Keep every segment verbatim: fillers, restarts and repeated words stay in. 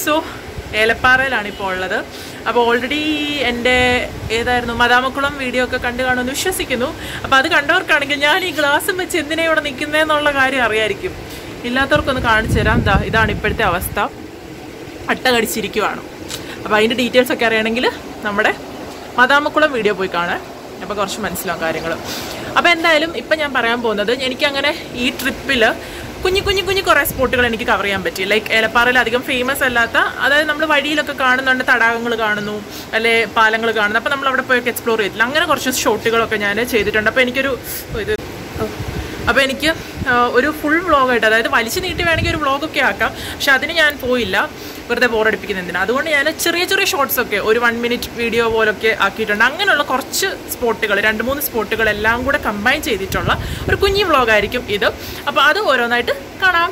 So ഏലപ്പാറയിലാണ് ഇപ്പോൾ ഉള്ളത്. അപ്പോൾ ഓൾറെഡി എൻ്റെ ഏതായിരുന്നു മദാമക്കുളം വീഡിയോ ഒക്കെ കണ്ടു കാണുമെന്ന് വിശ്വസിക്കുന്നു. അപ്പോൾ അത് കണ്ടവർക്കാണെങ്കിൽ ഞാൻ ഈ ഗ്ലാസും വെച്ച് എന്തിനാ ഇവിടെ നിൽക്കുന്നതെന്നുള്ള കാര്യം അറിയായിരിക്കും. ഇല്ലാത്തവർക്കൊന്ന് കാണിച്ചു തരാം. എന്താ ഇതാണ് ഇപ്പോഴത്തെ അവസ്ഥ. അട്ട കടിച്ചിരിക്കുവാണ്. അപ്പോൾ അതിൻ്റെ ഡീറ്റെയിൽസ് ഒക്കെ അറിയണമെങ്കിൽ നമ്മുടെ മദാമക്കുളം വീഡിയോ പോയി കാണാൻ. അപ്പോൾ കുറച്ച് മനസ്സിലാവും കാര്യങ്ങൾ. അപ്പോൾ എന്തായാലും ഇപ്പം ഞാൻ പറയാൻ പോകുന്നത്, എനിക്കങ്ങനെ ഈ ട്രിപ്പിൽ കുഞ്ഞു കുഞ്ഞു കുഞ്ഞു കുറേ സ്പോട്ടുകൾ എനിക്ക് കവർ ചെയ്യാൻ പറ്റി. ലൈക്ക് ഏലപ്പാറയിൽ അധികം ഫേമസ് അല്ലാത്ത, അതായത് നമ്മൾ വഴിയിലൊക്കെ കാണുന്നുണ്ട്, തടാകങ്ങൾ കാണുന്നു, അല്ലെ പാലങ്ങൾ കാണുന്നു. അപ്പോൾ നമ്മൾ അവിടെ പോയൊക്കെ എക്സ്പ്ലോർ ചെയ്തിട്ടില്ല. അങ്ങനെ കുറച്ച് ഷോട്ടുകളൊക്കെ ഞാൻ ചെയ്തിട്ടുണ്ട്. അപ്പോൾ എനിക്കൊരു ഇത് അപ്പോൾ എനിക്ക് ഒരു ഫുൾ വ്ളോഗായിട്ട്, അതായത് വലിച്ചു നീട്ടി വേണമെങ്കിൽ ഒരു വ്ളോഗൊക്കെ ആക്കാം. പക്ഷെ അതിന് ഞാൻ പോയില്ല, വെറുതെ ബോറടിപ്പിക്കുന്ന എന്തിനാ. അതുകൊണ്ട് ഞാൻ ചെറിയ ചെറിയ ഷോർട്സൊക്കെ ഒരു വൺ മിനിറ്റ് വീഡിയോ പോലൊക്കെ ആക്കിയിട്ടുണ്ട്. അങ്ങനെയുള്ള കുറച്ച് സ്പോട്ടുകൾ, രണ്ട് മൂന്ന് സ്പോട്ടുകൾ എല്ലാം കൂടെ കമ്പൈൻ ചെയ്തിട്ടുള്ള ഒരു കുഞ്ഞി വ്ളോഗായിരിക്കും ഇത്. അപ്പോൾ അത് ഓരോന്നായിട്ട് കാണാം.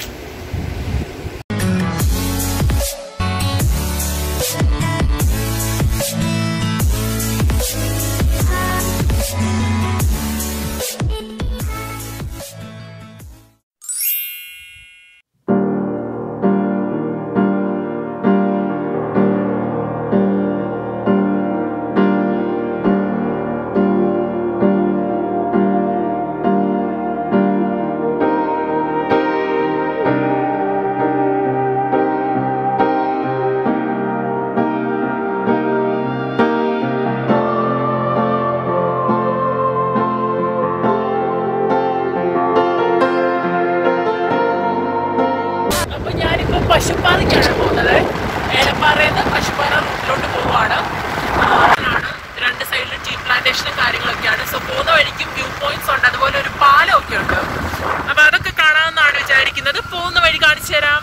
പശുപ്പാറയ്ക്കാണ് പോകുന്നത്. ഏലപ്പാറയിൽ നിന്ന് പശുപ്പാറ റൂട്ടിലോട്ട് പോവുകയാണ്. രണ്ട് സൈഡിലും ടീ പ്ലാന്റേഷനും കാര്യങ്ങളൊക്കെയാണ്. സോ പോകുന്ന വഴിക്കും വ്യൂ പോയിന്റ്സ് ഉണ്ട്, അതുപോലെ ഒരു പാലമൊക്കെ ഉണ്ട്. അപ്പൊ അതൊക്കെ കാണാമെന്നാണ് വിചാരിക്കുന്നത്. പോകുന്ന വഴി കാണിച്ചു തരാം.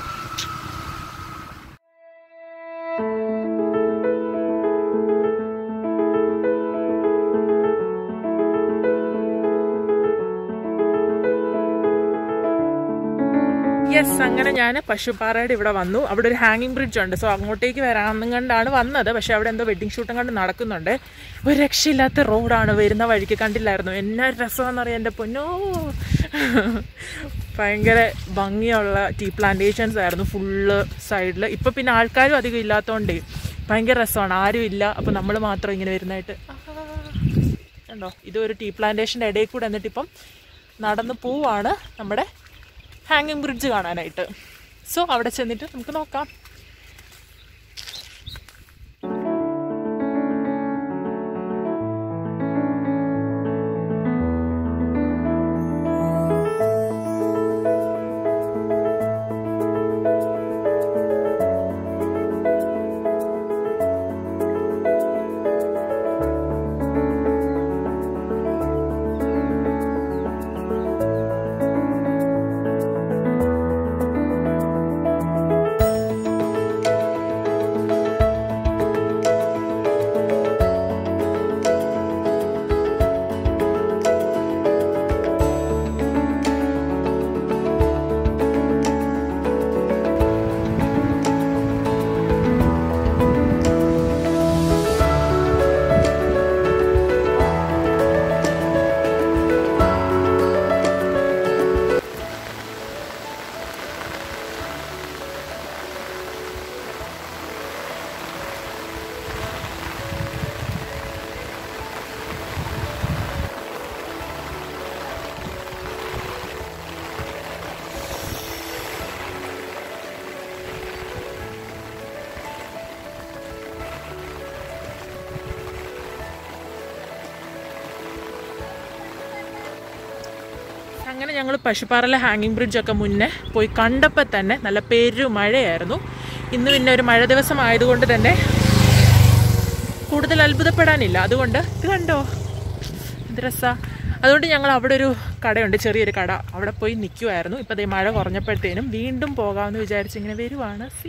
യെസ്, അങ്ങനെ ഞാൻ പശുപ്പാറയുടെ ഇവിടെ വന്നു. അവിടെ ഒരു ഹാങ്ങിങ് ബ്രിഡ്ജ് ഉണ്ട്. സോ അങ്ങോട്ടേക്ക് വരാമെന്നും കണ്ടാണ് വന്നത്. പക്ഷെ അവിടെ എന്തോ വെഡ്ഡിങ് ഷൂട്ടും കണ്ട് നടക്കുന്നുണ്ട്. ഒരു രക്ഷയില്ലാത്ത റോഡാണ്. വരുന്ന വഴിക്ക് കണ്ടില്ലായിരുന്നു. എന്നാ രസമാണെന്നറിയാം എൻ്റെ പൊന്നോ. ഭയങ്കര ഭംഗിയുള്ള ടീ പ്ലാന്റേഷൻസ് ആയിരുന്നു ഫുള്ള് സൈഡിൽ. ഇപ്പം പിന്നെ ആൾക്കാരും അധികം ഇല്ലാത്തതുകൊണ്ടേ ഭയങ്കര രസമാണ്. ആരും ഇല്ല. അപ്പം നമ്മൾ മാത്രം ഇങ്ങനെ വരുന്നതായിട്ട് കണ്ടോ. ഇതൊരു ടീ പ്ലാന്റേഷൻ്റെ ഇടയിൽ കൂടെ എന്നിട്ട് ഇപ്പം നടന്ന് പോവാണ് നമ്മുടെ ഹാങ്ങിങ് ബ്രിഡ്ജ് കാണാനായിട്ട്. സോ അവിടെ ചെന്നിട്ട് നമുക്ക് നോക്കാം. അങ്ങനെ ഞങ്ങൾ പശുപ്പാറയിലെ ഹാങ്ങിങ് ബ്രിഡ്ജൊക്കെ മുന്നേ പോയി കണ്ടപ്പോൾ തന്നെ നല്ല പെരുമഴയായിരുന്നു. ഇന്ന് പിന്നെ ഒരു മഴ ദിവസം ആയതുകൊണ്ട് തന്നെ കൂടുതൽ അത്ഭുതപ്പെടാനില്ല. അതുകൊണ്ട് ഇത് കണ്ടോ എന്ത് രസമാണ്. അതുകൊണ്ട് ഞങ്ങൾ അവിടെ ഒരു കടയുണ്ട്, ചെറിയൊരു കട, അവിടെ പോയി നിൽക്കുമായിരുന്നു. ഇപ്പം ദേ മഴ കുറഞ്ഞപ്പോഴത്തേനും വീണ്ടും പോകാമെന്ന് വിചാരിച്ച് ഇങ്ങനെ വരുവാണ്. സി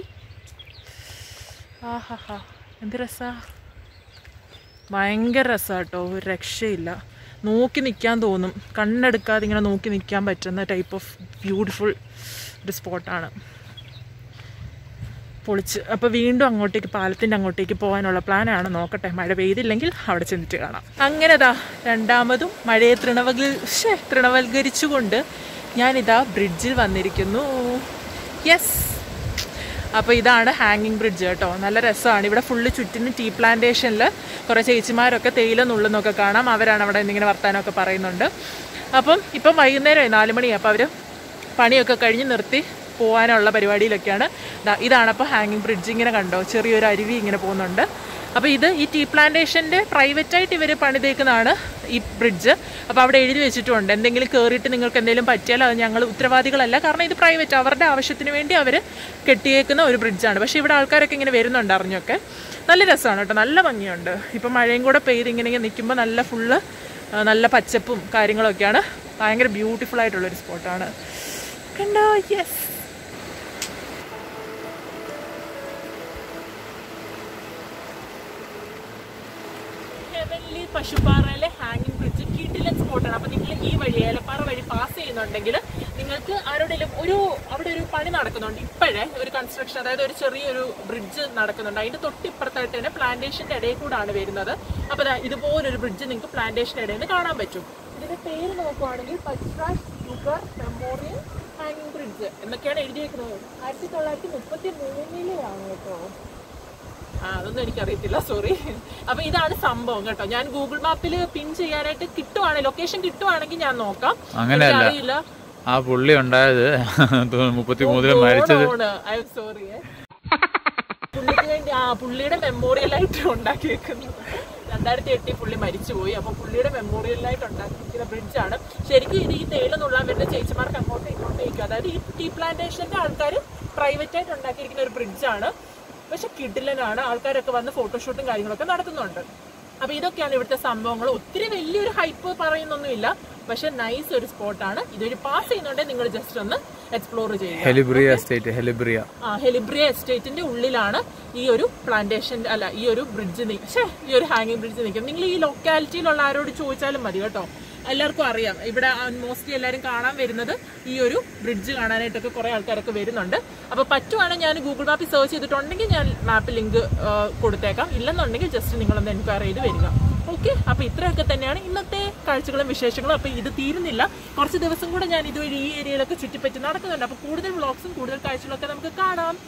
ആഹാ ഹാ എന്ത് രസമാണ്, ഭയങ്കര രസമാണ് കേട്ടോ, ഒരു രക്ഷയില്ല. നോക്കി നിൽക്കാൻ തോന്നും, കണ്ണെടുക്കാതെ ഇങ്ങനെ നോക്കി നിൽക്കാൻ പറ്റുന്ന ടൈപ്പ് ഓഫ് ബ്യൂട്ടിഫുൾ ഒരു സ്പോട്ടാണ്. പൊളിച്ച്. അപ്പോൾ വീണ്ടും അങ്ങോട്ടേക്ക് പാലത്തിൻ്റെ അങ്ങോട്ടേക്ക് പോകാനുള്ള പ്ലാനാണ്. നോക്കട്ടെ, മഴ പെയ്തില്ലെങ്കിൽ അവിടെ ചെന്നിട്ട് കാണാം. അങ്ങനെതാ രണ്ടാമതും മഴയെ തൃണവൽ തൃണവൽക്കരിച്ചുകൊണ്ട് ഞാനിതാ ബ്രിഡ്ജിൽ വന്നിരിക്കുന്നു. യെസ്, അപ്പോൾ ഇതാണ് ഹാങ്ങിങ് ബ്രിഡ്ജ് കേട്ടോ. നല്ല രസമാണ്. ഇവിടെ ഫുള്ള് ചുറ്റിനും ടീ പ്ലാന്റേഷനിൽ കുറേ ചേച്ചിമാരൊക്കെ തേയില നുള്ളുന്നൊക്കെ കാണാം. അവരാണ് അവിടെ ഇങ്ങനെ വർത്താനമൊക്കെ പറയുന്നുണ്ട്. അപ്പം ഇപ്പം വൈകുന്നേരമായി നാല് മണിയാണ്. അപ്പോൾ അവർ പണിയൊക്കെ കഴിഞ്ഞ് നിർത്തി പോകാനുള്ള പരിപാടിയിലൊക്കെയാണ്. ഇതാണ് അപ്പോൾ ഹാങ്ങിങ് ബ്രിഡ്ജ്. ഇങ്ങനെ കണ്ടോ, ചെറിയൊരു അരുവി ഇങ്ങനെ പോകുന്നുണ്ട്. അപ്പോൾ ഇത് ഈ ടീ പ്ലാന്റേഷൻ്റെ പ്രൈവറ്റായിട്ട് ഇവർ പണിതേക്കുന്നതാണ് ഈ ബ്രിഡ്ജ്. അപ്പോൾ അവിടെ എഴുതി വെച്ചിട്ടുണ്ട്, എന്തെങ്കിലും കയറിയിട്ട് നിങ്ങൾക്ക് എന്തെങ്കിലും പറ്റിയാൽ അത് ഞങ്ങൾ ഉത്തരവാദികളല്ല, കാരണം ഇത് പ്രൈവറ്റ്, അവരുടെ ആവശ്യത്തിന് വേണ്ടി അവർ കെട്ടിയേക്കുന്ന ഒരു ബ്രിഡ്ജാണ്. പക്ഷേ ഇവിടെ ആൾക്കാരൊക്കെ ഇങ്ങനെ വരുന്നുണ്ട് അറിഞ്ഞൊക്കെ. നല്ല രസമാണ് കേട്ടോ, നല്ല ഭംഗിയുണ്ട്. ഇപ്പം മഴയും കൂടെ പെയ്ത് ഇങ്ങനെ ഇങ്ങനെ നിൽക്കുമ്പോൾ നല്ല ഫുള്ള് നല്ല പച്ചപ്പും കാര്യങ്ങളൊക്കെയാണ്. ഭയങ്കര ബ്യൂട്ടിഫുൾ ആയിട്ടുള്ളൊരു സ്പോട്ടാണ് കണ്ടോ. യെസ്, പശുപ്പാറയിലെ ഹാങ്ങിങ് ബ്രിഡ്ജ് കിടിലൻ സ്പോട്ടാണ്. അപ്പോൾ നിങ്ങൾ ഈ വഴി ഏലപ്പാറ വഴി പാസ് ചെയ്യുന്നുണ്ടെങ്കിൽ നിങ്ങൾക്ക് ആരോടെങ്കിലും ഒരു അവിടെ ഒരു പണി നടക്കുന്നുണ്ട് ഇപ്പോഴേ, ഒരു കൺസ്ട്രക്ഷൻ, അതായത് ഒരു ചെറിയൊരു ബ്രിഡ്ജ് നടക്കുന്നുണ്ട്. അതിൻ്റെ തൊട്ടിപ്പുറത്തായിട്ട് തന്നെ പ്ലാന്റേഷൻ്റെ ഇടയിൽ കൂടാണ് വരുന്നത്. അപ്പോൾ ഇതുപോലൊരു ബ്രിഡ്ജ് നിങ്ങൾക്ക് പ്ലാന്റേഷൻ്റെ ഇടയിൽ നിന്ന് കാണാൻ പറ്റും. ഇതിൻ്റെ പേര് നോക്കുവാണെങ്കിൽ പശ്രാജ് ഷുഗർ മെമ്മോറിയൽ ഹാങ്ങിങ് ബ്രിഡ്ജ് എന്നൊക്കെയാണ് എഴുതിയേക്കുന്നത്. ആയിരത്തി തൊള്ളായിരത്തി മുപ്പത്തി മൂന്നിലാണ് കേട്ടോ. ആ അതൊന്നും എനിക്കറിയത്തില്ല, സോറി. അപ്പൊ ഇതാണ് സംഭവം കേട്ടോ. ഞാൻ ഗൂഗിൾ മാപ്പിൽ പിൻ ചെയ്യാനായിട്ട് കിട്ടുവാണെങ്കിൽ, ലൊക്കേഷൻ കിട്ടുവാണെങ്കിൽ ഞാൻ നോക്കാം. അറിയില്ല, ആ പുള്ളി ഉണ്ടായത് മുപ്പത്തിമൂന്നില് മരിച്ചത്. I am sorry. പുള്ളിക്ക് വേണ്ടി ആ പുള്ളിയുടെ മെമ്മോറിയലായിട്ട് ഉണ്ടാക്കിയേക്കുന്നത്. രണ്ടായിരത്തി എട്ടിൽ പുള്ളി മരിച്ചുപോയി. അപ്പൊ പുള്ളിയുടെ മെമ്മോറിയലായിട്ട് ഉണ്ടാക്കിയിരിക്കുന്ന ബ്രിഡ്ജാണ്. ശരിക്കും ഇത് ഈ തേയില നുള്ളാൻ വരുന്ന ചേച്ചിമാർക്ക് അങ്ങോട്ടും ഇങ്ങോട്ടേക്കും, അതായത് ഈ ടീ പ്ലാന്റേഷന്റെ ആൾക്കാർ പ്രൈവറ്റ് ആയിട്ട് ഉണ്ടാക്കിയിരിക്കുന്ന ഒരു ബ്രിഡ്ജാണ്. പക്ഷെ കിടിലനാണ്. ആൾക്കാരൊക്കെ വന്ന് ഫോട്ടോഷൂട്ടും കാര്യങ്ങളൊക്കെ നടത്തുന്നുണ്ട്. അപ്പൊ ഇതൊക്കെയാണ് ഇവിടുത്തെ സംഭവങ്ങൾ. ഒത്തിരി വലിയൊരു ഹൈപ്പ് പറയുന്നൊന്നുമില്ല, പക്ഷെ നൈസ് ഒരു സ്പോട്ടാണ്. ഇതൊരു പാസ് ചെയ്യുന്നുണ്ടെങ്കിൽ നിങ്ങൾ ജസ്റ്റ് ഒന്ന് എക്സ്പ്ലോർ ചെയ്യുക. ഹെലിബ്രിയ എസ്റ്റേറ്റ്, ഹെലിബ്രിയ ആ ഹെലിബ്രിയ എസ്റ്റേറ്റിന്റെ ഉള്ളിലാണ് ഈ ഒരു പ്ലാന്റേഷൻ, അല്ല ഈ ഒരു ബ്രിഡ്ജ്, ഈ ഒരു ഹാങ്ങിങ് ബ്രിഡ്ജ് നിൽക്കും. നിങ്ങൾ ഈ ലൊക്കാലിറ്റിയിലുള്ള ആരോട് ചോദിച്ചാലും മതി കേട്ടോ, എല്ലാവർക്കും അറിയാം. ഇവിടെ മോസ്റ്റ്ലി എല്ലാവരും കാണാൻ വരുന്നത് ഈ ഒരു ബ്രിഡ്ജ് കാണാനായിട്ടൊക്കെ കുറേ ആൾക്കാരൊക്കെ വരുന്നുണ്ട്. അപ്പോൾ പറ്റുവാണെങ്കിൽ ഞാൻ ഗൂഗിൾ മാപ്പിൽ സെർച്ച് ചെയ്തിട്ടുണ്ടെങ്കിൽ ഞാൻ മാപ്പ് ലിങ്ക് കൊടുത്തേക്കാം. ഇല്ലെന്നുണ്ടെങ്കിൽ ജസ്റ്റ് നിങ്ങളൊന്ന് എൻക്വയറി ചെയ്ത് വരിക. ഓക്കെ, അപ്പോൾ ഇത്രയൊക്കെ തന്നെയാണ് ഇന്നത്തെ കാഴ്ചകളും വിശേഷങ്ങളും. അപ്പോൾ ഇത് തീരുന്നില്ല, കുറച്ച് ദിവസം കൂടെ ഞാൻ ഇതുവഴി ഈ ഏരിയയിലൊക്കെ ചുറ്റിപ്പറ്റി നടക്കുന്നുണ്ട്. അപ്പോൾ കൂടുതൽ വ്ളോഗ്സും കൂടുതൽ കാഴ്ചകളൊക്കെ നമുക്ക് കാണാം.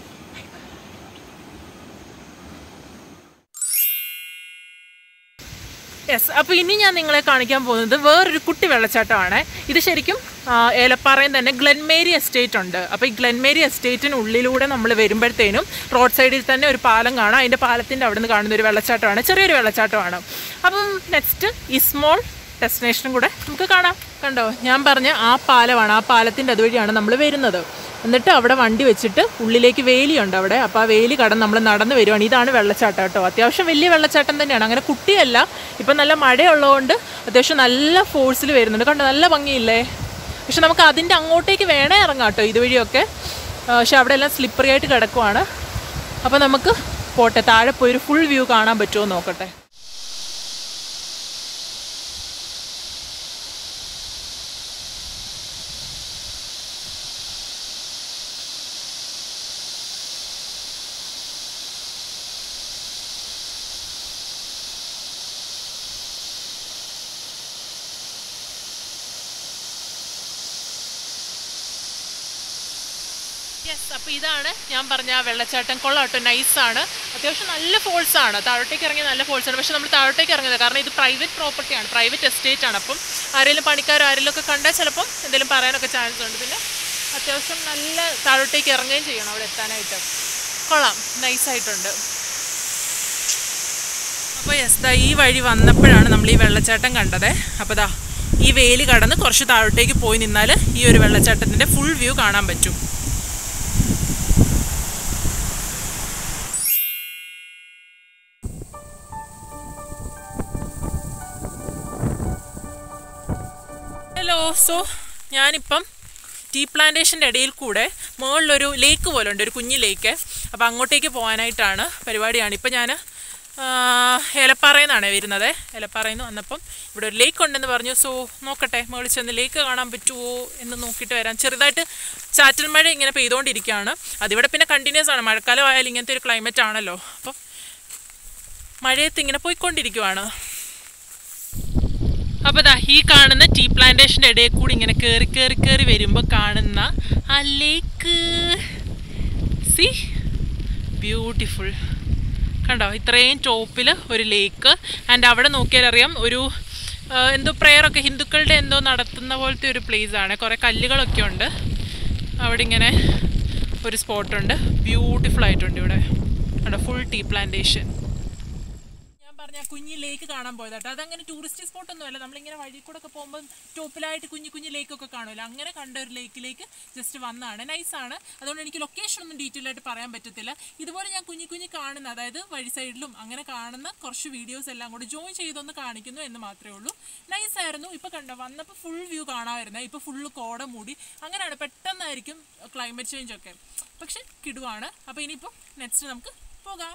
യെസ്, അപ്പോൾ ഇനി ഞാൻ നിങ്ങളെ കാണിക്കാൻ പോകുന്നത് വേറൊരു കുട്ടി വെള്ളച്ചാട്ടമാണ്. ഇത് ശരിക്കും ഏലപ്പാറയിൽ തന്നെ ഗ്ലെൻമേരി എസ്റ്റേറ്റ് ഉണ്ട്. അപ്പോൾ ഈ ഗ്ലെൻമേരി എസ്റ്റേറ്റിനുള്ളിലൂടെ നമ്മൾ വരുമ്പോഴത്തേനും റോഡ് സൈഡിൽ തന്നെ ഒരു പാലം കാണാം. അതിൻ്റെ പാലത്തിൻ്റെ അവിടെ നിന്ന് കാണുന്ന ഒരു വെള്ളച്ചാട്ടമാണ്, ചെറിയൊരു വെള്ളച്ചാട്ടമാണ്. അപ്പം നെക്സ്റ്റ് ഈ സ്മോൾ ഡെസ്റ്റിനേഷനും കൂടെ നമുക്ക് കാണാം. കണ്ടോ, ഞാൻ പറഞ്ഞ ആ പാലമാണ്, ആ പാലത്തിൻ്റെ അതുവഴിയാണ് നമ്മൾ വരുന്നത്. എന്നിട്ട് അവിടെ വണ്ടി വെച്ചിട്ട് ഉള്ളിലേക്ക് വേലിയുണ്ട് അവിടെ. അപ്പോൾ ആ വേലി കടന്ന് നമ്മൾ നടന്ന് വരുവാണ്. ഇതാണ് വെള്ളച്ചാട്ടം കേട്ടോ. അത്യാവശ്യം വലിയ വെള്ളച്ചാട്ടം തന്നെയാണ്, അങ്ങനെ കുട്ടിയല്ല. ഇപ്പം നല്ല മഴയുള്ളതുകൊണ്ട് അത്യാവശ്യം നല്ല ഫോഴ്സിൽ വരുന്നുണ്ട്. കണ്ടോ, നല്ല ഭംഗിയില്ലേ. പക്ഷെ നമുക്ക് അതിൻ്റെ അങ്ങോട്ടേക്ക് വേണേ ഇറങ്ങാം കേട്ടോ, ഇതുവഴിയൊക്കെ. പക്ഷെ അവിടെ എല്ലാം സ്ലിപ്പറി ആയിട്ട് കിടക്കുവാണ്. അപ്പോൾ നമുക്ക് പോട്ടെ, താഴെ പോയൊരു ഫുൾ വ്യൂ കാണാൻ പറ്റുമോ നോക്കട്ടെ. യെസ്, അപ്പോൾ ഇതാണ് ഞാൻ പറഞ്ഞ ആ വെള്ളച്ചാട്ടം. കൊള്ളാം കേട്ടോ, നൈസാണ്. അത്യാവശ്യം നല്ല ഫോൾസാണ്, താഴോട്ടേക്ക് ഇറങ്ങിയ നല്ല ഫോൾസാണ്. പക്ഷെ നമ്മൾ താഴോട്ടേക്ക് ഇറങ്ങുന്നത് കാരണം ഇത് പ്രൈവറ്റ് പ്രോപ്പർട്ടിയാണ്, പ്രൈവറ്റ് എസ്റ്റേറ്റ് ആണ്. അപ്പം ആരെങ്കിലും പണിക്കാരോ ആരെങ്കിലും ഒക്കെ കണ്ടാൽ ചിലപ്പം എന്തെങ്കിലും പറയാനൊക്കെ ചാൻസ് ഉണ്ട്. പിന്നെ അത്യാവശ്യം നല്ല താഴോട്ടേക്ക് ഇറങ്ങുകയും ചെയ്യണം അവിടെ എത്താനായിട്ട്. കൊള്ളാം, നൈസായിട്ടുണ്ട്. അപ്പോൾ യെസ്, ദാ ഈ വഴി വന്നപ്പോഴാണ് നമ്മൾ ഈ വെള്ളച്ചാട്ടം കണ്ടത്. അപ്പോൾ ദാ ഈ വേലി കടന്ന് കുറച്ച് താഴോട്ടേക്ക് പോയി നിന്നാൽ ഈ ഒരു വെള്ളച്ചാട്ടത്തിൻ്റെ ഫുൾ വ്യൂ കാണാൻ പറ്റും. ഹലോ, സോ ഞാനിപ്പം ടീ പ്ലാന്റേഷൻ്റെ ഇടയിൽ കൂടെ മുകളിലൊരു ലേക്ക് പോലെ ഉണ്ട്, ഒരു കുഞ്ഞു ലേക്ക്. അപ്പോൾ അങ്ങോട്ടേക്ക് പോകാനായിട്ടാണ് പരിപാടിയാണ്. ഇപ്പം ഞാൻ ഏലപ്പാറയിൽ നിന്നാണ് വരുന്നത്. ഏലപ്പാറയിൽ നിന്ന് വന്നപ്പം ഇവിടെ ഒരു ലേക്ക് ഉണ്ടെന്ന് പറഞ്ഞു. സോ നോക്കട്ടെ, മുകളിൽ ചെന്ന് ലേക്ക് കാണാൻ പറ്റുമോ എന്ന് നോക്കിയിട്ട് വരാം. ചെറുതായിട്ട് ചാറ്റൽ മഴ ഇങ്ങനെ പെയ്തുകൊണ്ടിരിക്കുകയാണ്. അതിവിടെ പിന്നെ കണ്ടിന്യൂസ് ആണ്, മഴക്കാലം ആയാലും ഇങ്ങനത്തെ ഒരു ക്ലൈമറ്റ് ആണല്ലോ. അപ്പം മഴയത്ത് ഇങ്ങനെ പോയിക്കൊണ്ടിരിക്കുവാണ്. അപ്പോൾ ദാ ഈ കാണുന്ന ടീ പ്ലാന്റേഷൻ്റെ ഇടയിൽ കൂടി ഇങ്ങനെ കയറി കയറി കയറി വരുമ്പോൾ കാണുന്ന ആ ലേക്ക്, സി ബ്യൂട്ടിഫുൾ കണ്ടോ, ഇത്രയും ടോപ്പിൽ ഒരു ലേക്ക്. ആൻഡ് അവിടെ നോക്കിയാൽ അറിയാം ഒരു എന്തോ പ്രെയറൊക്കെ ഹിന്ദുക്കളുടെ എന്തോ നടത്തുന്ന പോലത്തെ ഒരു പ്ലേസ് ആണ്. കുറേ കല്ലുകളൊക്കെ ഉണ്ട് അവിടെ. ഇങ്ങനെ ഒരു സ്പോട്ടുണ്ട്, ബ്യൂട്ടിഫുൾ ആയിട്ടുണ്ട് ഇവിടെ കണ്ടോ, ഫുൾ ടീ പ്ലാന്റേഷൻ. ഞാൻ പറഞ്ഞ കുഞ്ഞി ലേക്ക് കാണാൻ പോയതാട്ടോ. അതങ്ങനെ ടൂറിസ്റ്റ് സ്പോട്ടൊന്നും അല്ല, നമ്മളിങ്ങനെ വഴി കൂടെ ഒക്കെ പോകുമ്പോൾ ടോപ്പിലായിട്ട് കുഞ്ഞു കുഞ്ഞു ലേക്കൊക്കെ കാണുമല്ലോ, അങ്ങനെ കണ്ട ഒരു ലേക്കിലേക്ക് ജസ്റ്റ് വന്നതാണ്. നൈസാണ്. അതുകൊണ്ട് എനിക്ക് ലൊക്കേഷൻ ഒന്നും ഡീറ്റെയിൽ ആയിട്ട് പറയാൻ പറ്റത്തില്ല. ഇതുപോലെ ഞാൻ കുഞ്ഞു കുഞ്ഞു കാണുന്ന, അതായത് വഴി സൈഡിലും അങ്ങനെ കാണുന്ന കുറച്ച് വീഡിയോസ് എല്ലാം കൂടി ജോയിൻ ചെയ്തൊന്ന് കാണിക്കുന്നു എന്ന് മാത്രമേ ഉള്ളൂ. നൈസായിരുന്നു. ഇപ്പോൾ കണ്ടോ, വന്നപ്പോൾ ഫുൾ വ്യൂ കാണാമായിരുന്നേ, ഇപ്പോൾ ഫുള്ള് കോട മൂടി. അങ്ങനെയാണ്, പെട്ടെന്നായിരിക്കും ക്ലൈമറ്റ് ചേഞ്ച് ഒക്കെ. പക്ഷെ കിടുവാണ്. അപ്പോൾ ഇനിയിപ്പോൾ നെക്സ്റ്റ് നമുക്ക് പോകാം.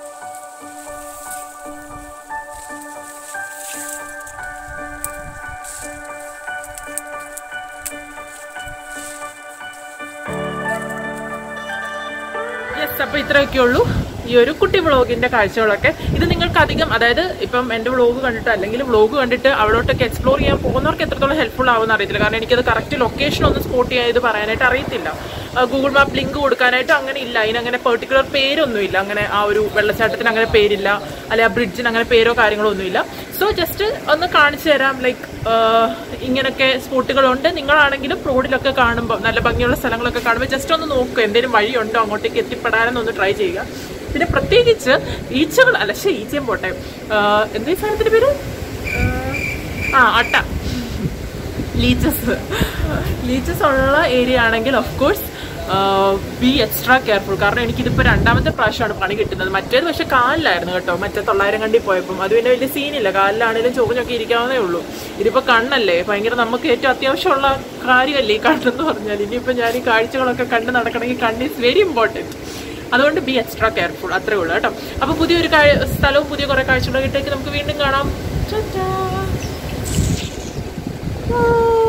യെസ്, അപ്പോൾ ഇത്രയൊക്കെ ഉള്ളൂ ഈ ഒരു കുട്ടി വ്ളോഗിൻ്റെ കാഴ്ചകളൊക്കെ. ഇത് നിങ്ങൾക്ക് അധികം, അതായത് ഇപ്പം എൻ്റെ വ്ളോഗ് കണ്ടിട്ട് അല്ലെങ്കിൽ വ്ളോഗ് കണ്ടിട്ട് അവിടോട്ടൊക്കെ എക്സ്പ്ലോർ ചെയ്യാൻ പോകുന്നവർക്ക് എത്രത്തോളം ഹെൽപ്ഫുൾ ആവുമെന്ന് അറിയത്തില്ല. കാരണം എനിക്കത് കറക്റ്റ് ലൊക്കേഷൻ ഒന്ന് സ്പോട്ട് ചെയ്യാൻ ഇത് പറയാനായിട്ട് അറിയത്തില്ല. ഗൂഗിൾ മാപ്പ് ലിങ്ക് കൊടുക്കാനായിട്ട് അങ്ങനെ ഇല്ല, അതിനങ്ങനെ പെർട്ടിക്കുലർ പേരൊന്നുമില്ല. അങ്ങനെ ആ ഒരു വെള്ളച്ചാട്ടത്തിന് അങ്ങനെ പേരില്ല, അല്ലെ ആ ബ്രിഡ്ജിന് അങ്ങനെ പേരോ കാര്യങ്ങളോ ഒന്നുമില്ല. സോ ജസ്റ്റ് ഒന്ന് കാണിച്ചു തരാം. ലൈക്ക് ഇങ്ങനെയൊക്കെ സ്പോട്ടുകളുണ്ട്. നിങ്ങളാണെങ്കിലും റോഡിലൊക്കെ കാണുമ്പോൾ, നല്ല ഭംഗിയുള്ള സ്ഥലങ്ങളൊക്കെ കാണുമ്പോൾ ജസ്റ്റ് ഒന്ന് നോക്കുക, എന്തെങ്കിലും വഴിയുണ്ടോ അങ്ങോട്ടേക്ക് എത്തിപ്പെടാനെന്നൊന്ന് ട്രൈ ചെയ്യുക. പിന്നെ പ്രത്യേകിച്ച് ഈച്ചകൾ, അല്ല ശരി ഈച്ചയും പോട്ടെ, എന്താ ഈ സാധനത്തിൻ്റെ പേര്, ആ അട്ട, ലീച്ചസ് ലീച്ചസ് ഉള്ള ഏരിയ ആണെങ്കിൽ of course be extra careful. കാരണം എനിക്കിതിപ്പോൾ രണ്ടാമത്തെ പ്രാവശ്യമാണ് പണി കിട്ടുന്നത്. മറ്റേത് പക്ഷെ കാലിലായിരുന്നു കേട്ടോ, മറ്റേ തൊള്ളായിരം കണ്ടി പോയപ്പം. അത് പിന്നെ വലിയ സീനില്ല, കാലിലാണെങ്കിലും ചോറിഞ്ഞൊക്കെ ഇരിക്കാവുന്നേ ഉള്ളൂ. ഇതിപ്പോൾ കണ്ണല്ലേ, ഭയങ്കര നമുക്ക് ഏറ്റവും അത്യാവശ്യമുള്ള കാര്യമല്ലേ ഈ കണ്ണെന്ന് പറഞ്ഞാൽ. ഇനിയിപ്പോൾ ഞാൻ ഈ കാഴ്ചകളൊക്കെ കണ്ട് നടക്കണമെങ്കിൽ കണ്ണ് ഈസ് വെരി ഇമ്പോർട്ടൻറ്റ്. അതുകൊണ്ട് ബി എക്സ്ട്രാ കെയർഫുൾ, അത്രേ ഉള്ളൂ കേട്ടോ. അപ്പോൾ പുതിയൊരു സ്ഥലവും പുതിയ കുറേ കാഴ്ചകളൊക്കെ ഇട്ടേക്ക് നമുക്ക് വീണ്ടും കാണാം.